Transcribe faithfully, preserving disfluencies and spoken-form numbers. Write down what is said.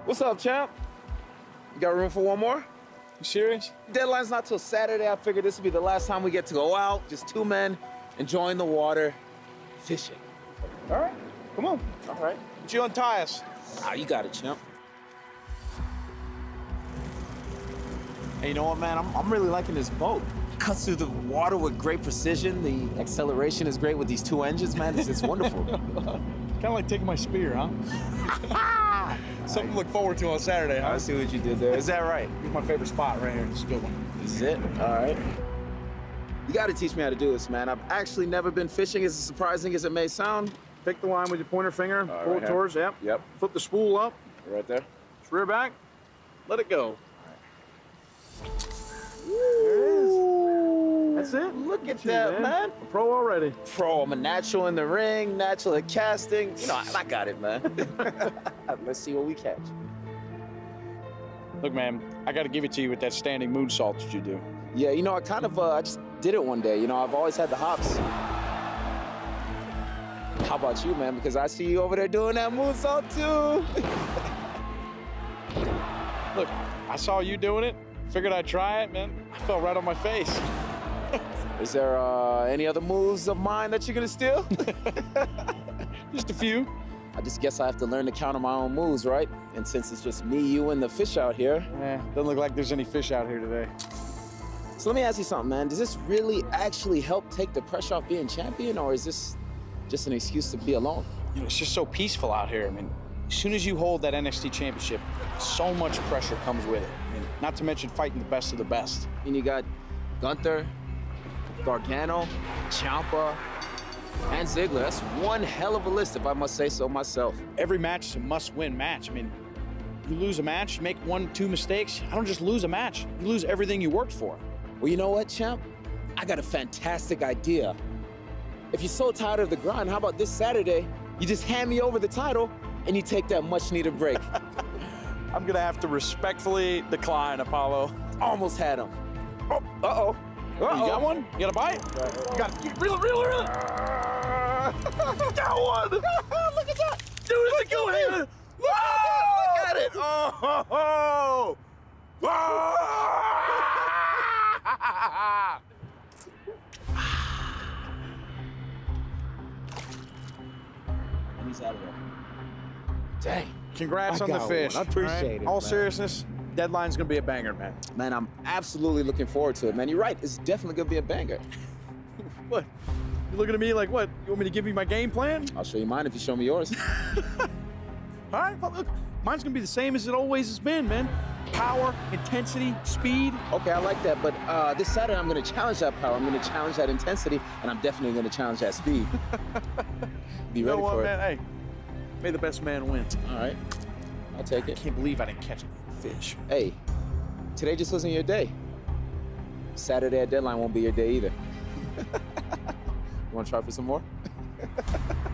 What's up, champ? You got room for one more? You serious? Deadline's not till Saturday. I figured this would be the last time we get to go out, just two men, enjoying the water, fishing. All right, come on. All right. Would you untie us? Ah, you got it, champ. Hey, you know what, man? I'm, I'm really liking this boat. Cuts through the water with great precision. The acceleration is great with these two engines, man. It's, it's wonderful. Kind of like taking my spear, huh? Something to look forward to on Saturday, huh? I see what you did there. Is that right? Here's my favorite spot right here. It's a good one. This is it? All right. You got to teach me how to do this, man. I've actually never been fishing, as surprising as it may sound. Pick the line with your pointer finger, All pull right, it towards, yep. Yep. Flip the spool up. Right there. It's rear back. Let it go. There it is. That's it. Look at That's you, that, man. A pro already. Pro, I'm a natural in the ring, natural at casting. You know, I, I got it, man. Let's see what we catch. Look, man, I got to give it to you with that standing moonsault that you do. Yeah, you know, I kind of, uh, I just did it one day. You know, I've always had the hops. How about you, man? Because I see you over there doing that moonsault, too. Look, I saw you doing it. Figured I'd try it, man. I fell right on my face. Is there uh, any other moves of mine that you're gonna steal? Just a few. I just guess I have to learn to counter my own moves, right? And since it's just me, you, and the fish out here. Eh, doesn't look like there's any fish out here today. So let me ask you something, man. Does this really actually help take the pressure off being champion, or is this just an excuse to be alone? You know, it's just so peaceful out here. I mean, as soon as you hold that N X T Championship, so much pressure comes with it. I mean, not to mention fighting the best of the best. And you got Gunther, Gargano, Ciampa, and Ziggler. That's one hell of a list, if I must say so myself. Every match is a must-win match. I mean, you lose a match, you make one, two mistakes. I don't just lose a match. You lose everything you worked for. Well, you know what, champ? I got a fantastic idea. If you're so tired of the grind, how about this Saturday, you just hand me over the title and you take that much-needed break. I'm gonna have to respectfully decline, Apollo. Almost had him. Oh, uh-oh. Uh-oh. You got one? You got a bite? You got it. Reel it, reel it, reel it. Got one! Look at that! Dude, it's a good one! Look at it! Oh! Oh! Oh! And he's out of there. Dang. Congrats I on the got fish. one. I appreciate right? it, All man. seriousness, Deadline's gonna be a banger, man. Man, I'm absolutely looking forward to it, man. You're right, it's definitely gonna be a banger. What? You looking at me like what? You want me to give you my game plan? I'll show you mine if you show me yours. All right, well, look, mine's gonna be the same as it always has been, man. Power, intensity, speed. Okay, I like that, but uh, this Saturday I'm gonna challenge that power, I'm gonna challenge that intensity, and I'm definitely gonna challenge that speed. Be You ready know what, for man? it. Hey, may the best man win. All right, I'll take I it. can't believe I didn't catch a fish. Hey, today just wasn't your day. Saturday at Deadline won't be your day either. You wanna try for some more?